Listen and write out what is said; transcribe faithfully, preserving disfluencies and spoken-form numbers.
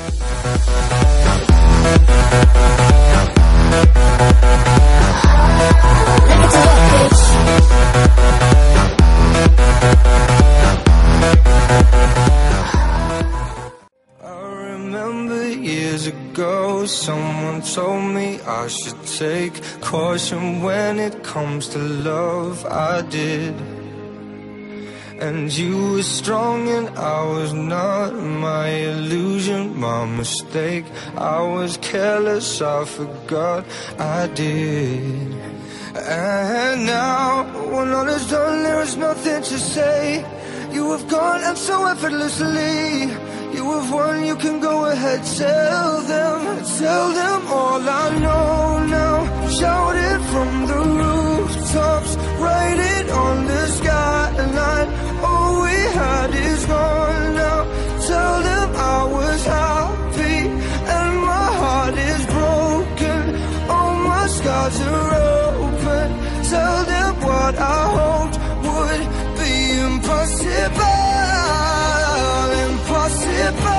Years ago, someone told me I should take caution when it comes to love. I did. And you were strong and I was not. My illusion, my mistake. I was careless, I forgot I did. And now, when all is done, there is nothing to say. You have gone and so effortlessly. You have won, you can go ahead, tell them, tell them all I know now. Shout it from the rooftops, write it on the skyline. All we had is gone now. Tell them I was happy and my heart is broken. All my scars are open. Tell them what I hoped would be impossible. Impossible.